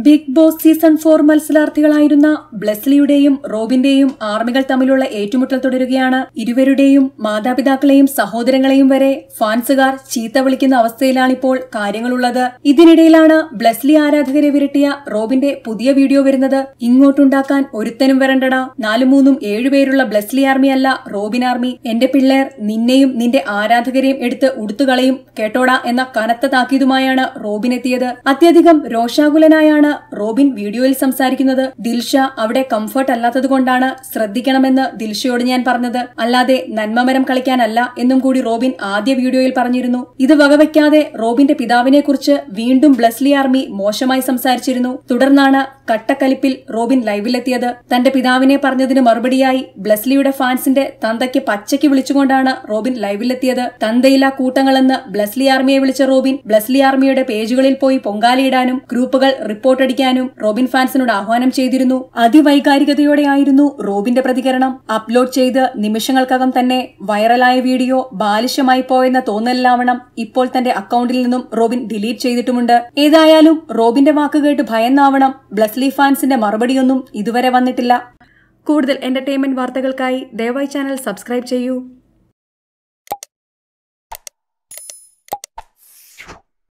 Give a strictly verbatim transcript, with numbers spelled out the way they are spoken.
Big boss season four മത്സരാർത്ഥികളായിരുന്ന ബ്ലെസ്ലിയുടെയും റോബിന്റെയും ആർമികൾ തമ്മിലുള്ള ഏറ്റുമുട്ടൽ തുടരുകയാണ്. ഇരുവരുടെയും മാതാപിതാക്കളെയും സഹോദരങ്ങളെയും വരെ ഫാൻസുകാർ ചീത്ത വിളിക്കുന്ന അവസ്ഥയിലാണിപ്പോൾ കാര്യങ്ങളുള്ളത്. ഇതിനിടയിലാണ് ബ്ലെസ്ലി ആരാധകരെ വിരട്ടിയ റോബിന്റെ പുതിയ വീഡിയോ വരുന്നത്. ഇങ്ങോട്ടുണ്ടാക്കാൻ ഒരുത്തനും വരണ്ടടാ, നാലു മൂന്നും ഏഴുപേരുള്ള ബ്ലെസ്ലി ആർമി അല്ല റോബിൻ ആർമി. എന്റെ പിള്ളേർ നിന്നെയും നിന്റെ ആരാധകരെയും എടുത്ത് ഉടുത്തുകളയും കേട്ടോടാ എന്ന കനത്ത താക്കീതുമായാണ് റോബിൻ എത്തിയത്. അത്യധികം രോഷാകുലനായാണ് റോബിൻ വീഡിയോയിൽ സംസാരിക്കുന്നത്. ദിൽഷ അവിടെ കംഫർട്ട് അല്ലാത്തതുകൊണ്ടാണ് ശ്രദ്ധിക്കണമെന്ന് ദിൽഷയോട് ഞാൻ പറഞ്ഞത്, അല്ലാതെ നന്മമരം കളിക്കാനല്ല എന്നും കൂടി റോബിൻ ആദ്യ വീഡിയോയിൽ പറഞ്ഞിരുന്നു. ഇത് വകവയ്ക്കാതെ റോബിന്റെ പിതാവിനെ കുറിച്ച് വീണ്ടും ബ്ലെസ്ലി ആർമി മോശമായി സംസാരിച്ചിരുന്നു. തുടർന്നാണ് കട്ടക്കലിപ്പിൽ റോബിൻ ലൈവിലെത്തിയത്. തന്റെ പിതാവിനെ പറഞ്ഞതിന് മറുപടിയായി ബ്ലെസ്ലിയുടെ ഫാൻസിന്റെ തന്തയ്ക്ക് പച്ചയ്ക്ക് വിളിച്ചുകൊണ്ടാണ് റോബിൻ ലൈവിലെത്തിയത്. തന്തയില്ല കൂട്ടങ്ങളെന്ന് ബ്ലെസ്ലി ആർമിയെ വിളിച്ച റോബിൻ ബ്ലെസ്ലി ആർമിയുടെ പേജുകളിൽ പോയി പൊങ്കാലയിടാനും ഗ്രൂപ്പുകൾ റിപ്പോർട്ട് അടിക്കാനും റോബിൻ ഫാൻസിനോട് ആഹ്വാനം ചെയ്തിരുന്നു. അതിവൈകാരികതയോടെയായിരുന്നു റോബിന്റെ പ്രതികരണം. അപ്ലോഡ് ചെയ്ത് നിമിഷങ്ങൾക്കകം തന്നെ വൈറലായ വീഡിയോ ബാലിശമായി പോയെന്ന തോന്നലാവണം ഇപ്പോൾ തന്റെ അക്കൌണ്ടിൽ നിന്നും റോബിൻ ഡിലീറ്റ് ചെയ്തിട്ടുമുണ്ട്. ഏതായാലും റോബിന്റെ വാക്കുകേട്ട് ഭയന്നാവണം ബ്ലെസ്ലി ഫാൻസിന്റെ മറുപടിയൊന്നും ഇതുവരെ വന്നിട്ടില്ല. കൂടുതൽ എന്റർടൈൻമെന്റ് വാർത്തകൾക്കായി ദയവായി ചാനൽ സബ്സ്ക്രൈബ് ചെയ്യൂ.